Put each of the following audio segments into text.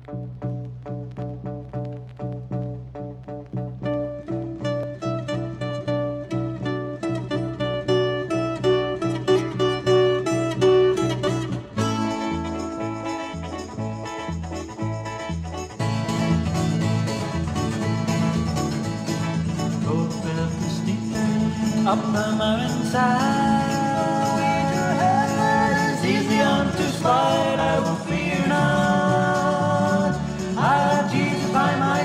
Up the mountainside, it's easy unto slide. I will fear not. I have Jesus by my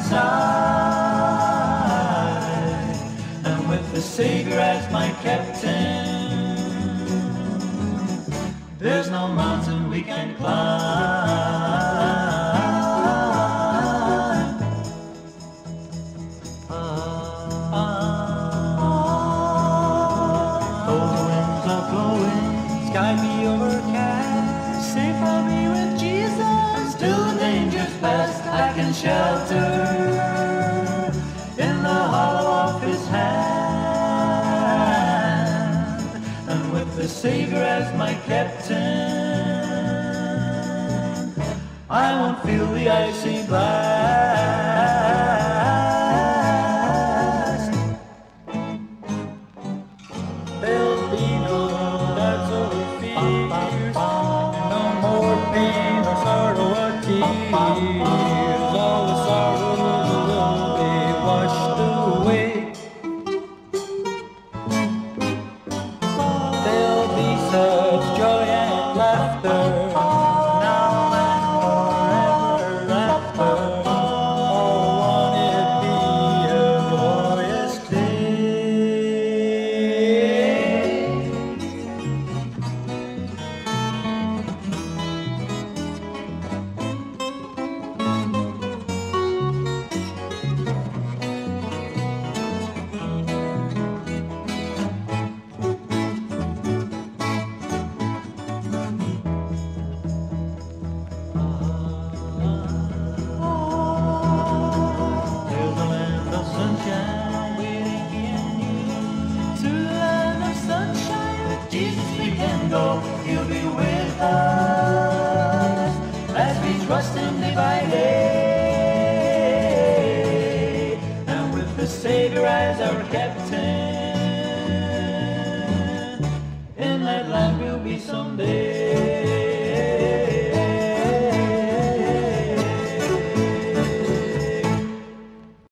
side, and with the Savior as my captain, there's no mountain we can climb. Sky be overcast, safe I'll be with Jesus. Till the danger's past, I can shelter in the hollow of His hand, and with the Savior as my captain, I won't feel the icy blast. There'll be no doubts or fears, no more pain or sorrow or tears. All the sorrows will be washed away. There'll be such joy and laughter, now and forever after. Oh, won't it be a glorious day? There's a land of sunshine waiting in you. To the land of sunshine, with Jesus we can go. He'll be with us as we trust Him day by day, and with the Savior as our captain,